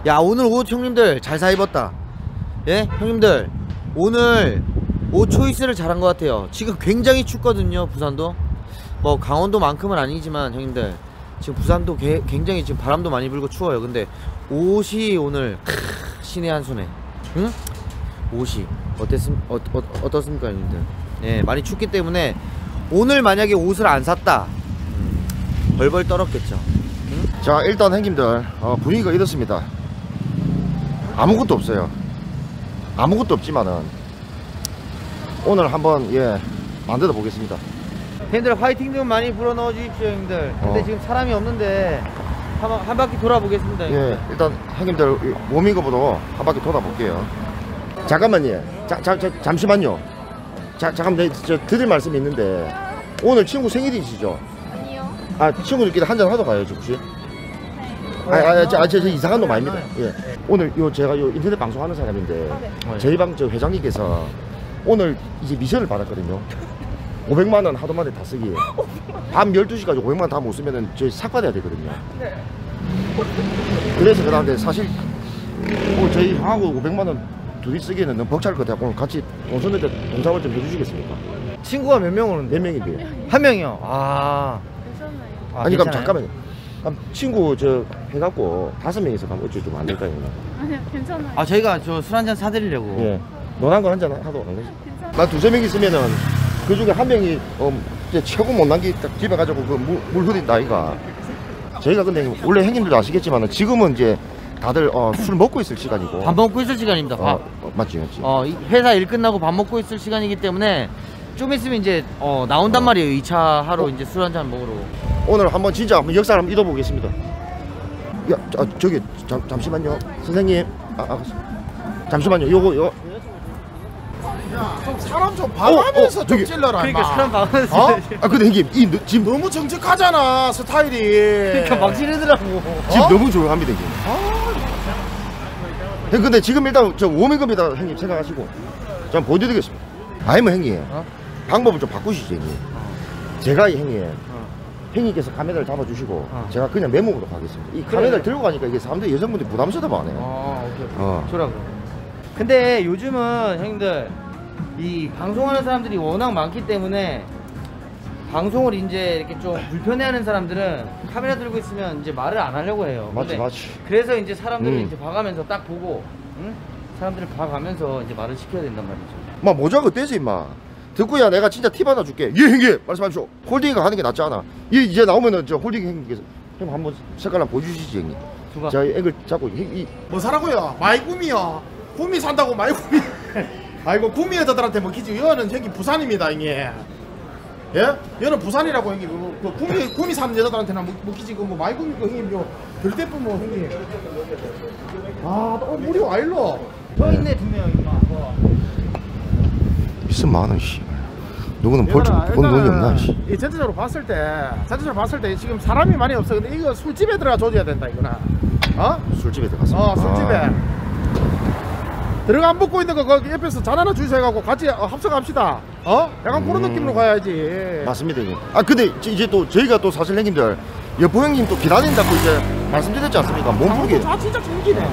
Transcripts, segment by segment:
야, 오늘 옷 형님들 잘 사 입었다. 예? 형님들 오늘 옷 초이스를 잘한 것 같아요. 지금 굉장히 춥거든요. 부산도 뭐 강원도만큼은 아니지만 형님들 지금 부산도 굉장히 지금 바람도 많이 불고 추워요. 근데 옷이 오늘 신의 한 수네. 응? 옷이 어떻습니까 형님들? 예, 많이 춥기 때문에 오늘 만약에 옷을 안 샀다 벌벌 떨었겠죠. 응? 자, 일단 형님들 분위기가 이렇습니다. 아무것도 없어요. 아무것도 없지만은 오늘 한번 만들어 보겠습니다. 형님들 화이팅 좀 많이 불어넣어 주십시오 형님들. 근데 지금 사람이 없는데 한 바퀴 돌아보겠습니다 형님들. 예, 일단 형님들 워밍업으로 한 바퀴 돌아볼게요. 잠깐만요. 잠시만요. 잠깐만, 저 드릴 말씀이 있는데 오늘 친구 생일이시죠? 아니요. 아, 친구들끼리 한잔 하러 가야죠 혹시? 저 이상한 놈 아닙니다. 예. 오늘 제가 인터넷 방송하는 사람인데 네. 저희 방 회장님께서 오늘 이제 미션을 받았거든요. 500만 원 하루 만에 다 쓰기. 밤 12시까지 500만 원 다 못 쓰면은 저희 삭받아야 되거든요. 네. 그래서 그다음에 사실 저희 형하고 500만 원 둘이 쓰기에는 너무 벅찰 것 같아요. 오늘 같이 동선인데 동참을 좀 해주시겠습니까? 친구가 몇 명 오는데? 몇 명인데요? 한 명이요. 아, 괜찮아요. 아니 그럼 괜찮아요? 잠깐만요. 그럼 친구 해갖고 5명이서 가면 어찌 좀 안 될까요? 아니요, 괜찮아요. 아 저희가 저 술 한잔 사드리려고. 예. 노란 거 한잔 하도록 안 되지? 괜찮아요. 나 두세 명 있으면은 그 중에 한 명이 이제 최고 못난 게 딱 집에 가지고 그 물 흐린다 아이가. 저희가 근데 원래 형님들도 아시겠지만은 지금은 이제 다들 술 먹고 있을 시간이고. 밥 먹고 있을 시간입니다. 밥. 맞지. 이 회사 일 끝나고 밥 먹고 있을 시간이기 때문에 좀 있으면 이제 나온단 말이에요. 2차 하러 이제 술 한잔 먹으러. 오늘 한번 진짜 역사를 한번 잊어보겠습니다. 야, 저기 잠시만요, 선생님. 잠시만요. 요거. 야, 좀 사람 좀 봐가면서 좀 저기. 찔러라. 그러니까 임마. 사람 방언에서 근데 형님 지금 너무 정직하잖아 스타일이. 그러니까 막 지르더라고. 지금 너무 조용합니다 이게. 근데 지금 일단 저 워밍업이다 형님 생각하시고 좀 보여드리겠습니다. 아니면 형님 방법을 좀 바꾸시죠 형님. 제가 형님 형님께서 카메라를 잡아주시고 제가 그냥 메모로 가겠습니다. 이 카메라를 들고 가니까 이게 사람들이 여성분들이 부담스러워 안 해요. 오케이. 좋라고. 근데 요즘은 형님들 이 방송하는 사람들이 워낙 많기 때문에 방송을 이제 이렇게 좀 불편해하는 사람들은 카메라 들고 있으면 이제 말을 안 하려고 해요. 맞지. 그래서 이제 사람들을 이제 봐가면서 딱 보고, 응? 사람들을 봐가면서 이제 말을 시켜야 된단 말이죠. 마 모자가 떼지 임마. 듣고야 내가 진짜 팁 하나 줄게. 예 형님 말씀하십시오. 홀딩이가 하는 게 낫지 않아? 이제 나오면은 저 홀딩 형님께서 형 한번 색깔 한번 보여주시지 형님. 누가? 자 액을 잡고 뭐 사라고요? 마이구미요. 구미 산다고 마이구미. 아이고 구미 여자들한테 먹히지. 여는 형님 부산입니다 형님. 예? 여는 부산이라고 형님. 그 구미 사는 여자들한테는 먹히지. 그 뭐 마이구미 그 형님 요 들대ப்பு 뭐 형님. 물이 와 일로. 저 있네 두 명. 비싼 만원 씨. 누구는 본 돈이 없나 씨. 이 전체적으로 봤을 때 지금 사람이 많이 없어. 근데 이거 술집에 들어가 줘야 된다 이거나. 술집에 들어가서. 술집에. 들어가 안 먹고 있는 거 거기 옆에서 잔 하나 주세요 해갖고 같이 합석합시다. 약간 그런 느낌으로 가야지. 맞습니다 형님. 근데 이제 또 저희가 또 사실 형님들 여포 형님 또 기다린다고 이제 말씀드렸지 않습니까? 몸풀기. 진짜 챙기네.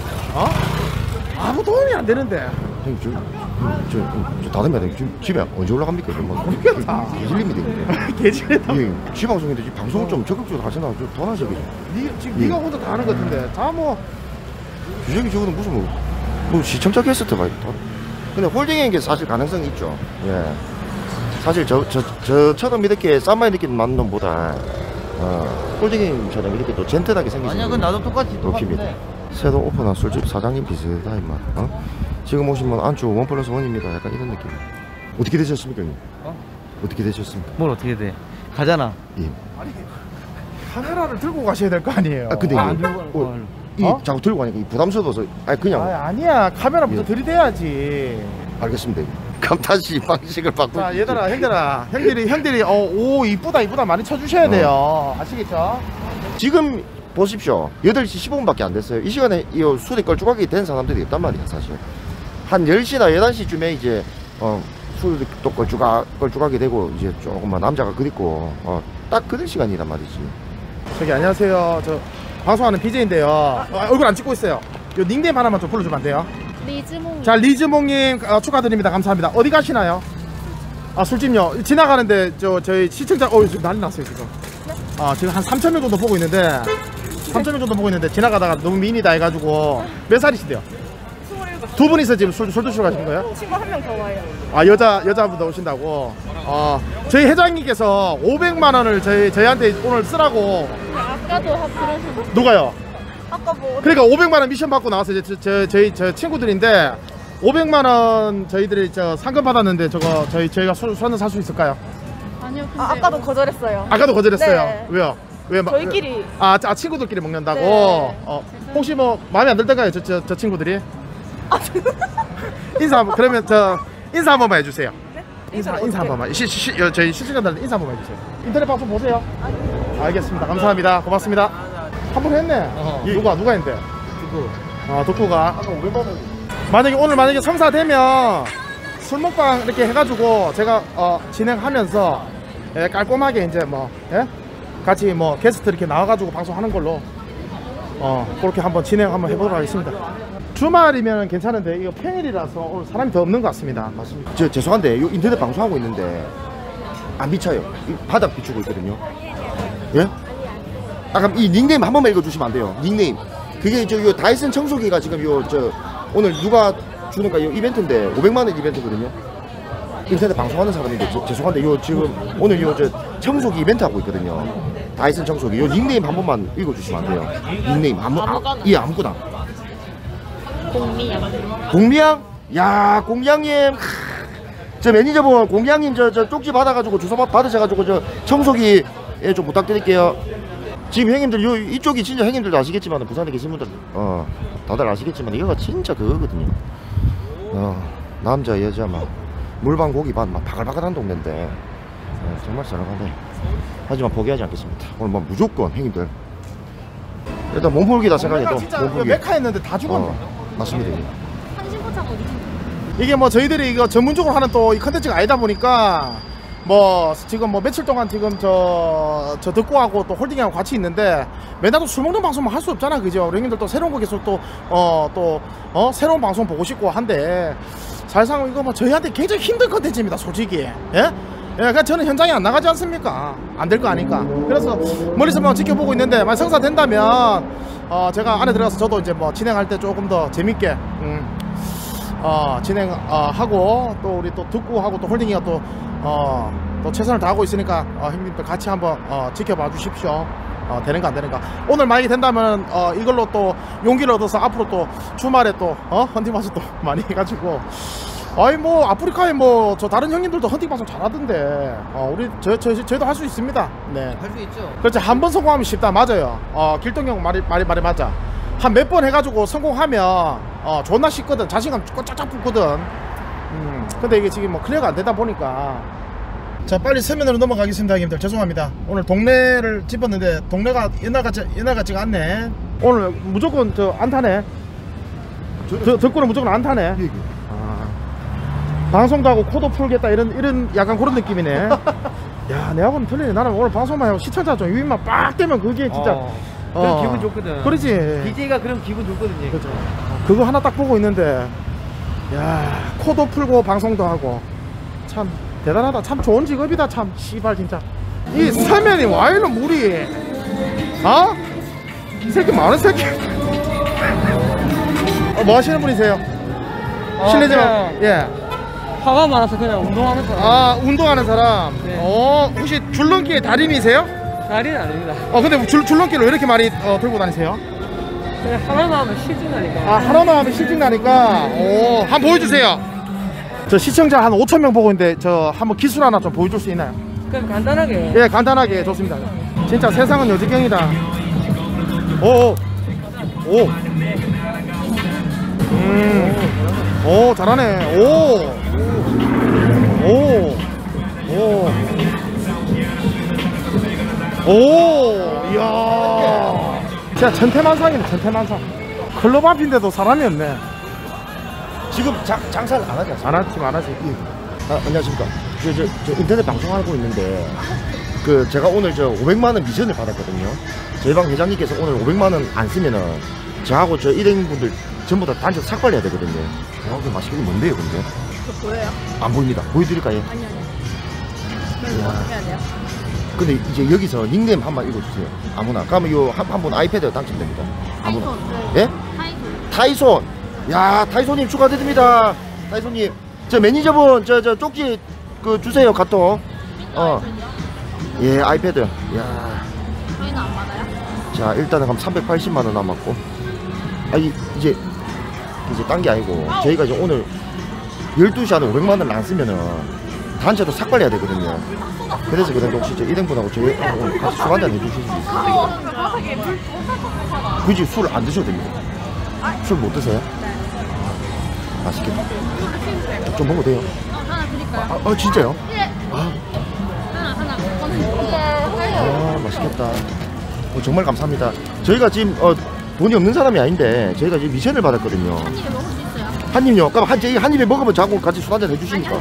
아무 도움이 안 되는데. 형님 저 다듬어야 돼. 지금 집에 언제 올라갑니까? 모르겠다. 개질립니다 형님. 개질이다. 예, 지방송인데 지금 방송을 좀 적극적으로 하시나 더 하시겠죠. 지금 네가 혼자 다 하는 것 같은데. 주적이 저거는 무슨 뭐 시청자 게스트 봐. 근데 홀딩인 게 사실 가능성이 있죠. 예. 사실 저처럼 이렇게 쌈마이 느낌 맞는 놈보다 홀딩인처럼 이렇게 또 젠틀하게 생기신 아니야, 그건 나도 똑같은데. 새로 오픈한 술집 사장님 비슷하다 임마. 지금 오신 분 안주 1+1입니다. 약간 이런 느낌. 어떻게 되셨습니까 형님? 어떻게 되셨습니까? 뭘 어떻게 돼? 가잖아. 예. 카메라를 들고 가셔야 될 거 아니에요. 근데 자꾸 들고 가니까 부담스러워서 그냥. 아니야. 카메라부터 들이대야지. 알겠습니다. 감탄시 방식을 바꾸고. 자 얘들아 형들이 오 이쁘다 많이 쳐주셔야 돼요. 아시겠죠? 지금 보십시오. 8시 15분밖에 안 됐어요. 이 시간에 이 술이 걸쭉하게 된 사람들이 있단 말이야 사실. 한 10시나 11시쯤에 이제 술도 걸쭉하게 되고 이제 조금만 남자가 그립고 딱 그럴 시간이란 말이지. 저기 안녕하세요. 저 방송하는 BJ인데요. 얼굴 안 찍고 있어요. 요 닉네임 하나만 좀 불러주면 안 돼요? 리즈몽. 자, 리즈몽님 축하드립니다. 감사합니다. 어디 가시나요? 아, 술집요. 지나가는데 저희 시청자 지금 난리 났어요 지금. 지금 한 3,000명 정도 보고 있는데 3,000명 정도 보고 있는데 지나가다가 너무 미니다 해가지고 몇 살이신데요? 27. 두 분이서 지금 술 드시러 가신 거예요? 친구 한 명 더 와요. 아, 여자분도 오신다고. 저희 회장님께서 500만 원을 저희한테 오늘 쓰라고. 아까도 그러셨는데. 누가요? 아까 뭐. 그러니까 500만 원 미션 받고 나왔어요. 저희 친구들인데 500만 원 저희들이 상금 받았는데 저희가 술 한잔 살 수 있을까요? 아니요. 근데 아까도 거절했어요. 아까도 거절했어요. 네. 왜요? 저희끼리. 친구들끼리 먹는다고. 네. 혹시 뭐 마음에 안 들던가요? 저 친구들이? 그러면 인사 한 번만 해주세요. 인사 한 번만. 저희 시청자들한테 인사 한 번만 해주세요. 인터넷 방송 보세요. 알겠습니다. 감사합니다. 고맙습니다. 한 번 했네. 누가 했는데? 덕구가. 아까 500만 원. 오늘 성사되면 술 먹방 이렇게 해가지고 제가 진행하면서 깔끔하게 이제 같이 게스트 이렇게 나와가지고 방송하는 걸로 그렇게 한번 진행 한번 해보도록 하겠습니다. 주말이면 괜찮은데 이거 평일이라서 오늘 사람이 더 없는 것 같습니다. 맞습니다. 죄송한데 요 인터넷 방송하고 있는데 안 비쳐요. 이 바닥 비추고 있거든요. 예? 아까 이 닉네임 한 번만 읽어주시면 안 돼요. 닉네임. 그게 요 다이슨 청소기가 지금 오늘 누가 주는 요 이벤트인데 500만 원 이벤트거든요. 인터넷 방송하는 사람인데 죄송한데 지금 오늘 청소기 이벤트 하고 있거든요. 다이슨 청소기. 요 닉네임 한 번만 읽어주시면 안 돼요. 닉네임 아무거나. 공미양? 야, 공미양님. 저 매니저분 공미양님 저 쪽지 받아가지고 주소 받으셔가지고 저 청소기 좀 부탁드릴게요. 지금 형님들 이쪽이 진짜 형님들도 아시겠지만 부산에 계신 분들 다들 아시겠지만 이거가 진짜 그거거든요. 남자 여자 막 물방 고기 반 막 바글바글한 동네인데 정말 썰렁하네. 하지만 포기하지 않겠습니다. 오늘 뭐 무조건 형님들 일단 몸풀기다 생각해도 진짜 몸풀기. 메카였는데 다 죽었네. 맞습니다. 한신포차 어디? 이게 저희들이 이거 전문적으로 하는 또 이 컨텐츠가 아니다 보니까 지금 며칠 동안 지금 저 덕구하고 또 홀딩하고 같이 있는데 맨날 또 술 먹는 방송만 할 수 없잖아, 그죠? 우리 형님들 또 새로운 거 계속 새로운 방송 보고 싶고 한데 사실상 이거 저희한테 굉장히 힘든 컨텐츠입니다, 솔직히. 예? 그러니까 저는 현장에 안 나가지 않습니까? 안 될 거 아니까. 그래서 멀리서만 지켜보고 있는데 만약 성사된다면 제가 안에 들어가서 저도 이제 진행할 때 조금 더 재밌게 진행하고 또 우리 또 덕구하고 또 홀딩이가 또 최선을 다하고 있으니까 형님들 같이 한번 지켜봐 주십시오. 되는가 안 되는가. 오늘 만약에 된다면 이걸로 또 용기를 얻어서 앞으로 또 주말에 또 헌팅 방송 또 많이 해가지고 아프리카에 저 다른 형님들도 헌팅 방송 잘하던데 우리 저희도 할 수 있습니다. 네. 할 수 있죠. 그렇지. 한 번 성공하면 쉽다. 맞아요. 길동형 말이 맞아. 한 몇 번 해가지고 성공하면 존나 쉽거든. 자신감 쫙쫙 붙거든. 근데 이게 지금 클리어가 안 되다 보니까. 자, 빨리 서면으로 넘어가겠습니다, 형님들. 죄송합니다. 오늘 동네를 짚었는데 동네가 옛날 같지가 않네. 오늘 무조건 안타네. 덕구는 무조건 안타네. 방송도 하고 코도 풀겠다 이런 약간 그런 느낌이네. 야, 내하고는 틀리네. 나는 오늘 방송만 하고 시청자 좀 유입만 빡 되면 그게 진짜 그럼 기분 좋거든. 그렇지. DJ가 그럼 기분 좋거든요. 그죠. 그거 하나 딱 보고 있는데 야, 코도 풀고 방송도 하고 참 대단하다. 참 좋은 직업이다. 참 씨발 진짜. 이 서면이 와 이런 물이 이 새끼 많은 새끼. 뭐 하시는 분이세요? 실례지만 예. 화가 많아서 그냥 운동하는 사람. 운동하는 사람. 네. 혹시 줄넘기의 달인이세요? 다리는 아닙니다. 근데 줄넘기를 왜 이렇게 많이 들고 다니세요? 그냥 하나만 하면 시즌 나니까. 하나만 하면 실증 나니까. 한번 보여주세요. 저 시청자 한 5,000명 보고 있는데 한번 기술 하나 좀 보여줄 수 있나요? 그냥 간단하게. 예, 간단하게 좋습니다. 진짜 세상은 요지경이다. 잘하네. 이야. 진짜 천태만상이네, 천태만상. 클럽 앞인데도 사람이 없네. 지금 장사를 안 하지 않습니까? 안 하지. 안녕하십니까. 저 인터넷 방송하고 있는데 제가 오늘 500만 원 미션을 받았거든요. 저희 방 회장님께서 오늘 500만 원 안 쓰면은 저하고 저 일행분들 전부 다 단체 삭발해야 되거든요. 그 맛있게 뭔데요, 근데? 저 보여요? 안 보입니다. 보여드릴까요? 아니요. 그럼 뭐 어떻게 해야 돼요? 근데 이제 여기서 닉네임 한번 읽어주세요. 아무나. 그러면 요 한 분 아이패드 당첨됩니다. 아무나. 예? 타이손. 야, 타이손님 축하드립니다. 타이손님. 저 매니저분 저 쪽지 그 주세요, 카톡. 예, 아이패드. 야. 저희는 안 받아요? 자, 일단은 그럼 380만 원 남았고. 이제 딴 게 아니고 저희가 이제 오늘 12시 안에 500만 원을 안 쓰면은 단체도 삭발해야 되거든요. 그래서 그런데 혹시 저 일행분하고 저희 오늘 같이 술 한잔 해주실 수 있어요? 굳이 술 안 드셔도 됩니다. 술 못 드세요? 맛있겠다. 좀 먹어도 돼요? 하나 드릴까요? 진짜요? 예. 아, 하나. 맛있겠다. 정말 감사합니다. 저희가 지금 돈이 없는 사람이 아닌데 저희가 지금 미션을 받았거든요. 한 입에 먹을 수 있어요? 한 입요? 그럼 한 입에 먹으면 자꾸 같이 술 한잔 해주십니까?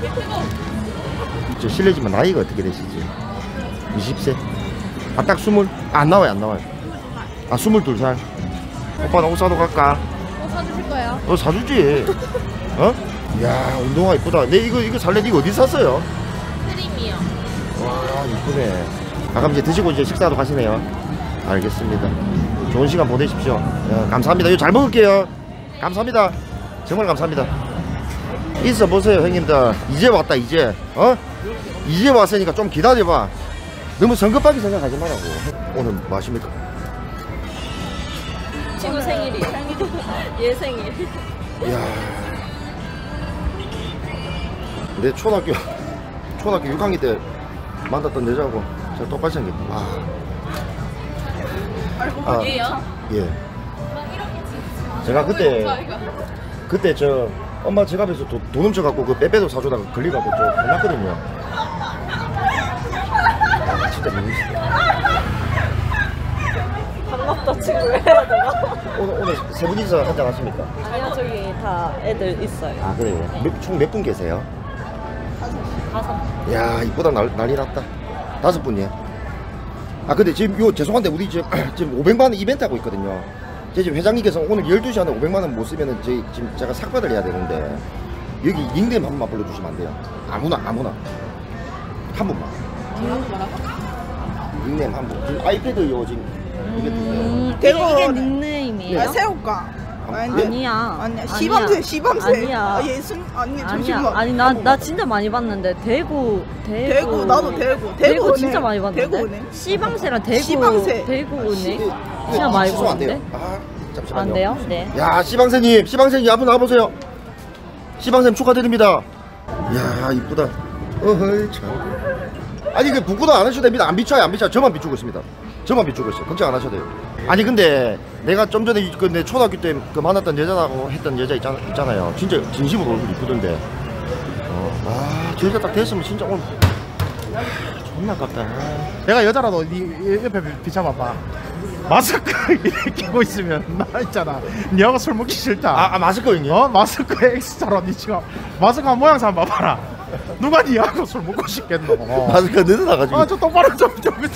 저 실례지만 나이가 어떻게 되시지? 20세? 딱 20? 안 나와요, 안 나와요. 22살. 오빠 나 옷 사러 갈까? 뭐 사주실 거예요? 사주지. 야, 운동화 이쁘다. 이거 살래? 이거 어디 샀어요? 크림이요. 와, 이쁘네. 그럼 이제 드시고 이제 식사하러 가시네요. 알겠습니다. 좋은 시간 보내십시오. 감사합니다. 이거 잘 먹을게요. 감사합니다. 정말 감사합니다. 있어 보세요, 형님들. 이제 왔다, 이제. 이제 왔으니까 좀 기다려봐. 너무 성급하게 생각하지 말라고. 오늘 뭐 하십니까? 친구 생일이. 얘 생일. 이야. 내 초등학교 6학년 때 만났던 여자하고 저 똑같이 생겼다. 얘요? 예. 제가 그때 저 엄마 지갑에서 돈 훔쳐갖고 그 빼빼도 사주다가 걸려갖고 좀 혼났거든요. 진짜 재밌어. 반갑다 친구 해야 되나? 오늘 세 분이서 한잔 하십니까? 아니요 저기 다 애들 있어요. 아 그래요? 총 몇 분 계세요? 5. 야 이쁘다 난리 났다. 5분이에요. 근데 지금 죄송한데 우리 지금 500만원 이벤트 하고 있거든요. 지금 회장님께서 오늘 12시 안에 500만원 못 쓰면은 지금 제가 삭발을 해야 되는데 여기 닉네임 한 번만 불러주시면 안 돼요? 아무나 한 번만. 닉네임 한 번. 아이패드 요 지금 이게 닉네임이에요? 새우깡. 아니야. 시범새, 시범새. 아니야. 예순? 아니, 아니야. 잠시만. 아니 나 진짜 많이 봤는데 대구 나도 대구. 대구 진짜 많이 봤는데. 대구네. 시방새랑 대구 시방새. 대구네. 진짜 많이 취소 안 돼요? 봤는데. 잠시만요. 안 돼요? 네. 야 시방생님 앞으로 나와보세요. 시방생 축하드립니다. 야 이쁘다. 어허이 참. 아니 그 붓고도 안 하셔도 됩니다. 안 비춰요. 저만 비추고 있습니다. 저만 비추고 있어요. 걱정 안 하셔도 돼요. 아니 근데 내가 좀 전에 내 초등학교 때 그 만났던 여자라고 했던 여자 있잖아요. 진짜 진심으로 얼굴 이쁘던데. 저 여자 딱 됐으면 진짜 오늘 존나 아깝다. 내가 여자라도 네 옆에 비춰봐봐. 마스크 이렇게 끼고 있으면 나 있잖아. 니하고 술 먹기 싫다. 마스크 형님. 마스크 X처럼 니 지금 마스크 모양새 한번 봐봐라. 누가 니하고 술 먹고 싶겠노? 마스크가 늘어나가지고. 저 똑바로 좀.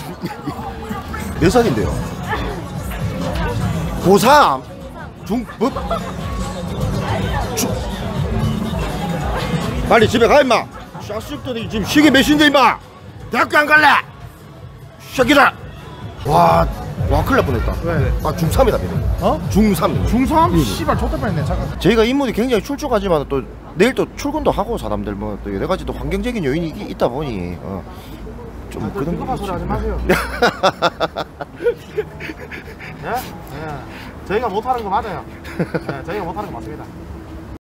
몇 살인데요? 고3? 빨리 집에 가 임마. 샤식들이 지금 시계 몇 시인데 임마. 대학교 안 갈래? 샤기라. 와 큰일 날 뻔했다. 왜? 중3이다 걔는. 중3. 중3? 씨발 좆될 뻔했네. 잠깐. 저희가 인물이 굉장히 출중하지만 또 내일 또 출근도 하고 사람들 뭐 또 여러 가지 또 환경적인 요인이 있다 보니 좀 그런 거 소리 하지 마세요. 예? 저희가 못하는 거 맞아요. 저희가 못하는 거 맞습니다.